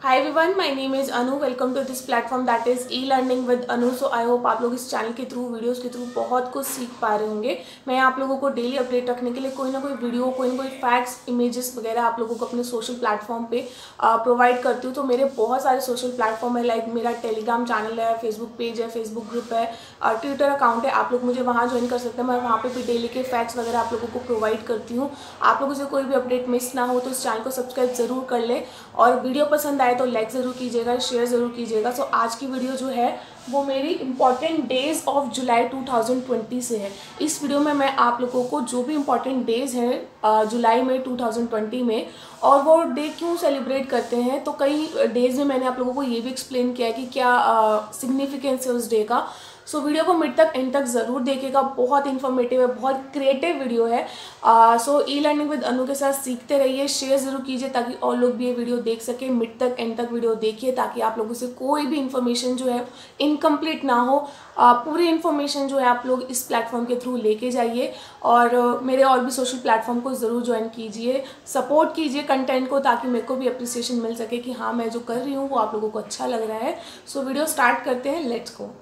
Hi everyone, my name is Anu. Welcome to this platform that is e learning with Anu. So I hope आप लोग इस channel के through, videos के through बहुत कुछ सीख पा रहे होंगे। मैं आप लोगों को डेली अपडेट रखने के लिए कोई ना कोई वीडियो, कोई ना कोई फैक्ट्स, इमेजेस वगैरह आप लोगों को अपने सोशल प्लेटफॉर्म पे प्रोवाइड करती हूँ। तो मेरे बहुत सारे सोशल प्लेटफॉर्म है, लाइक मेरा टेलीग्राम चैनल है, फेसबुक पेज है, फेसबुक ग्रुप है, ट्विटर अकाउंट है। आप लोग मुझे वहाँ ज्वाइन कर सकते हैं। मैं वहाँ पे भी डेली के फैक्ट्स वगैरह आप लोगों को प्रोवाइड करती हूँ। आप लोगों से कोई भी अपडेट मिस ना हो तो इस चैनल को सब्सक्राइब जरूर कर ले, और वीडियो पसंद आए तो लाइक ज़रूर कीजिएगा, शेयर ज़रूर कीजिएगा। सो आज की वीडियो जो है वो मेरी इंपॉर्टेंट डेज ऑफ जुलाई 2020 से है। इस वीडियो में मैं आप लोगों को जो भी इंपॉर्टेंट डेज हैं जुलाई में 2020 में, और वो डे क्यों सेलिब्रेट करते हैं, तो कई डेज में मैंने आप लोगों को ये भी एक्सप्लेन किया है कि क्या सिग्निफिकेंस है उस डे का। सो वीडियो को मिड तक एंड तक ज़रूर देखिएगा। बहुत इन्फॉर्मेटिव है, बहुत क्रिएटिव वीडियो है। सो ई लर्निंग विद अनु के साथ सीखते रहिए, शेयर ज़रूर कीजिए ताकि और लोग भी ये वीडियो देख सकें। मिड तक एंड तक वीडियो देखिए ताकि आप लोगों से कोई भी इन्फॉर्मेशन जो है इनकम्प्लीट ना हो। पूरी इन्फॉर्मेशन जो है आप लोग इस प्लेटफॉर्म के थ्रू लेके जाइए, और मेरे और भी सोशल प्लेटफॉर्म को ज़रूर ज्वाइन कीजिए, सपोर्ट कीजिए कंटेंट को, ताकि मेरे को भी अप्रिसिएशन मिल सके कि हाँ, मैं जो कर रही हूँ वो आप लोगों को अच्छा लग रहा है। सो वीडियो स्टार्ट करते हैं, let's go.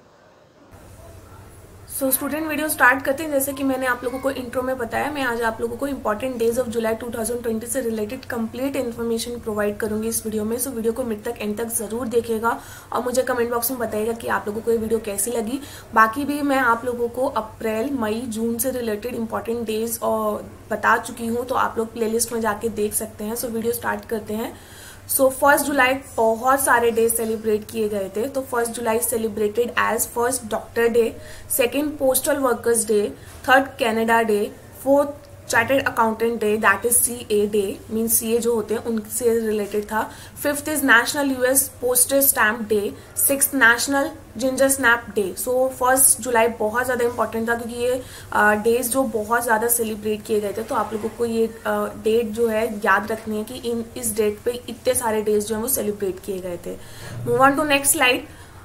So student, video start करते हैं। जैसे कि मैंने आप लोगों को इंट्रो में बताया, मैं आज आप लोगों को इंपॉर्टेंट डेज ऑफ जुलाई 2020 से रिलेटेड कंप्लीट इन्फॉर्मेशन प्रोवाइड करूंगी इस वीडियो में। सो वीडियो को मिड तक एंड तक जरूर देखिएगा, और मुझे कमेंट बॉक्स में बताइएगा कि आप लोगों को ये वीडियो कैसी लगी। बाकी भी मैं आप लोगों को अप्रैल, मई, जून से रिलेटेड इंपॉर्टेंट डेज और बता चुकी हूँ, तो आप लोग प्लेलिस्ट में जाके देख सकते हैं। सो वीडियो स्टार्ट करते हैं। सो 1 जुलाई बहुत सारे डे सेलिब्रेट किए गए थे। तो 1 जुलाई celebrated as 1st doctor day, 2nd postal workers day, 3rd Canada day, 4th chartered accountant day that is CA day, means CA जो होते हैं उनसे रिलेटेड था। 5th is national US postage stamp day, 6th national ginger snap day. So 1 जुलाई बहुत ज़्यादा important था क्योंकि ये डेज जो बहुत ज़्यादा सेलिब्रेट किए गए थे। तो आप लोगों को ये डेट जो है याद रखनी है कि इस डेट पे इतने सारे डेज जो है वो सेलिब्रेट किए गए थे। Move on to next slide.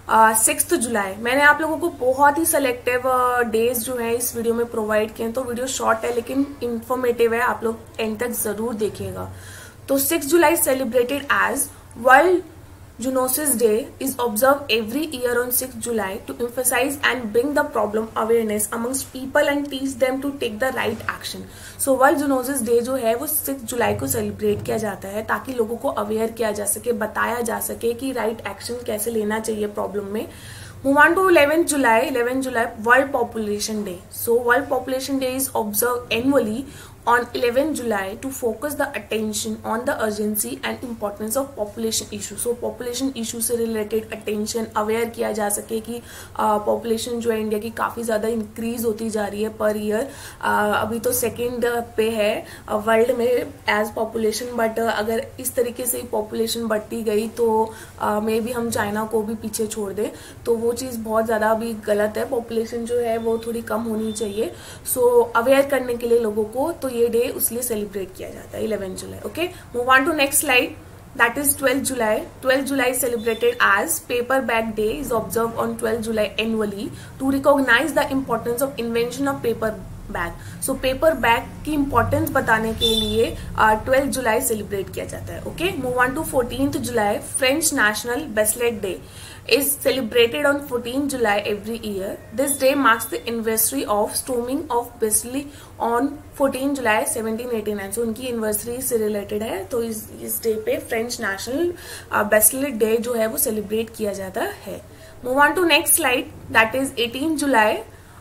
6 जुलाई, मैंने आप लोगों को बहुत ही सेलेक्टिव डेज जो है इस वीडियो में प्रोवाइड किए हैं। तो वीडियो शॉर्ट है लेकिन इंफॉर्मेटिव है, आप लोग एंड तक जरूर देखिएगा। तो 6 जुलाई celebrated as world Zoonosis Day is observed every year on 6 July to emphasize and bring the problem awareness amongst people and teach them to take the right action. So World Zoonosis Day जो है वो 6 जुलाई को celebrate किया जाता है ताकि लोगों को अवेयर किया जा सके, बताया जा सके कि राइट एक्शन कैसे लेना चाहिए प्रॉब्लम में। Move on to 11th July. 11th July World Population Day. So World Population Day is observed annually on 11th July to focus the attention on the urgency and importance of population issue. So population issue से related attention aware किया जा सके कि population जो है India की काफ़ी ज़्यादा increase होती जा रही है per year। अभी तो second पे है वर्ल्ड में as population, but अगर इस तरीके से population बढ़ती गई तो मे बी हम चाइना को भी पीछे छोड़ दें, तो वो चीज़ बहुत ज़्यादा अभी गलत है। पॉपुलेशन जो है वो थोड़ी कम होनी चाहिए। सो अवेयर करने के लिए लोगों को, तो ये डे उसलिए सेलिब्रेट किया जाता है 11 जुलाई। Okay, move on to next slide. That is 12th July. 12th July celebrated as Paper Bag Day is observed on 12th July annually to recognize the importance of invention of paper bag. So paper bag की importance बताने के लिए 12th July celebrate किया जाता है। Okay, move on to 14th July. French National Bracelet Day is celebrated on 14th July every year. This day marks the anniversary of storming of Bastille on 14 July 1789. So उनकी anniversary से related है, तो इस day पे French national Bastille day जो है वो celebrate किया जाता है। Move on to next slide. That is 18 जुलाई।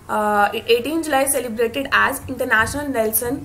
18 जुलाई celebrated as international Nelson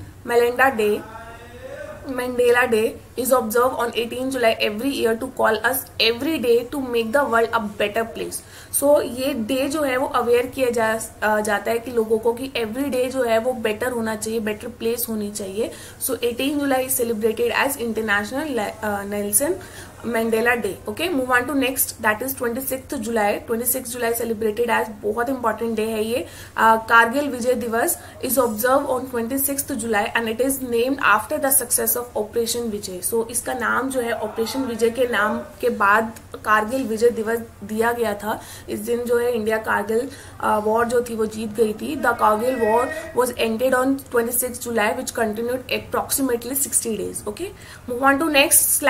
Mandela Day is observed on 18 July every year to call us every day to make the world a better place. So ये day जो है वो aware किया जाता है कि लोगों को कि एवरी डे जो है वो बेटर होना चाहिए, बेटर प्लेस होनी चाहिए। सो 18 जुलाई is celebrated as international Nelson Mandela Day. Okay, move on to next, that is 26th July. 26th July celebrated as, बहुत important day है ये, कारगिल विजय दिवस is observed on 26th July and it is named after the success of Operation Vijay. So इसका नाम जो है operation विजय के नाम के बाद कारगिल विजय दिवस दिया गया था। इस दिन जो है इंडिया कारगिल वॉर जो थी वो जीत गई थी। The Kargil war was ended on 26th July which continued approximately 60 days. Okay, move on to next slide.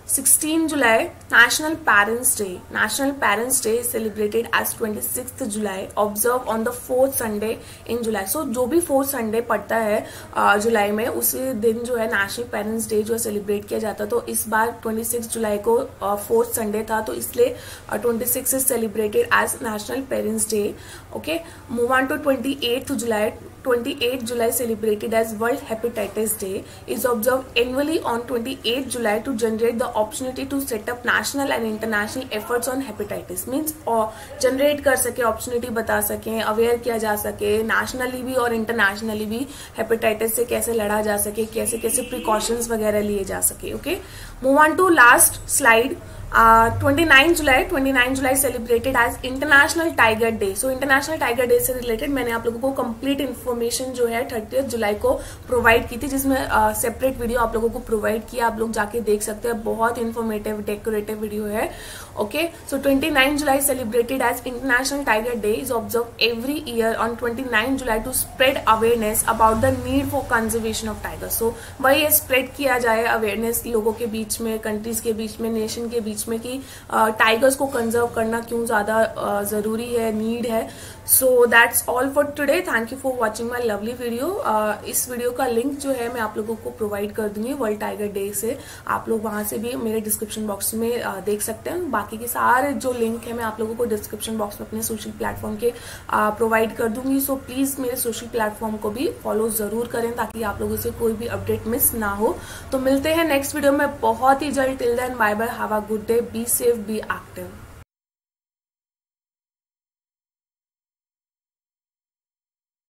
16 July, National Parents Day. National Parents Day is celebrated as 26th July, observed on the 4th Sunday in July. So जो भी 4th Sunday पड़ता है जुलाई में, उसी दिन जो है national parents day जो है सेलिब्रेट किया जाता है. तो इस बार 26 जुलाई को 4th Sunday था, तो इसलिए 26 is celebrated as National Parents Day. Okay, move on to 28th July. 28th July celebrated as World Hepatitis Day is observed annually on 28th July to generate the opportunity to set up national and international efforts on hepatitis. Means generate कर सके, opportunity बता सके, aware किया जा सके, nationally भी और internationally भी hepatitis से कैसे लड़ा जा सके, कैसे कैसे precautions वगैरह लिए जा सके. Okay, move on to last slide. 29 July celebrated as International Tiger Day. So International Tiger Day से रिलेटेड मैंने आप लोगों को कंप्लीट इन्फॉर्मेशन जो है 30 जुलाई को प्रोवाइड की थी, जिसमें सेपरेट वीडियो आप लोगों को प्रोवाइड किया, आप लोग जाके देख सकते हैं. बहुत इन्फॉर्मेटिव डेकोरेटिव वीडियो है. ओके, सो 29 जुलाई celebrated as international tiger day is observe every year on 29 जुलाई to spread awareness about the need for conservation of tiger. So वही स्प्रेड किया जाए अवेयरनेस लोगों के बीच में, कंट्रीज के बीच में, नेशन के बीच में कि टाइगर्स को कंजर्व करना क्यों ज्यादा जरूरी है, नीड है. So that's all for today. Thank you for watching my lovely video. इस वीडियो का लिंक जो है मैं आप लोगों को प्रोवाइड कर दूंगी वर्ल्ड टाइगर डे से. आप लोग वहां से भी मेरे डिस्क्रिप्शन बॉक्स में देख सकते हैं. बाकी के सारे जो लिंक है मैं आप लोगों को डिस्क्रिप्शन बॉक्स में अपने सोशल प्लेटफॉर्म के प्रोवाइड कर दूंगी. सो प्लीज मेरे सोशल प्लेटफॉर्म को भी फॉलो जरूर करें ताकि आप लोगों से कोई भी अपडेट मिस ना हो. तो मिलते हैं नेक्स्ट वीडियो में बहुत ही जल्द. Till then bye bye, have a good day, be safe, be active.